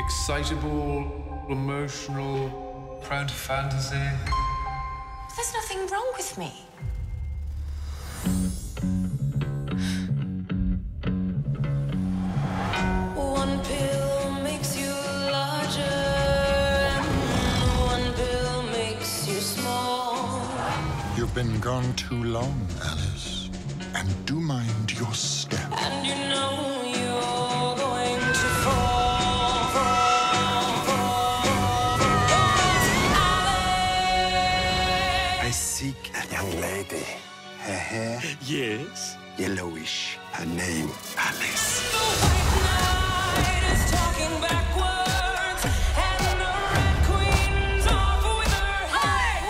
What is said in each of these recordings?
excitable, emotional, prone to fantasy. There's nothing wrong with me. One pill makes you larger, one pill makes you small. You've been gone too long, Alice. And do mind your step. And you know you're going to fall. I seek a young lady. Her hair, Yes? yellowish. Her name, Alice. The white knight is talking backwards, and the red queen's off with her head.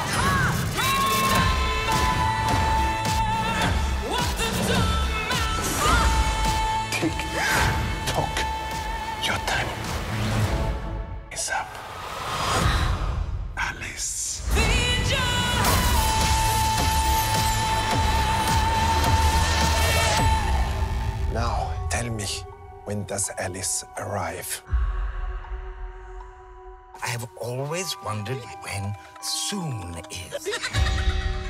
Remember what the dumb man said. Tick tock. Your time is up. Alice. Feed your Now, tell me, when does Alice arrive? I have always wondered when soon is.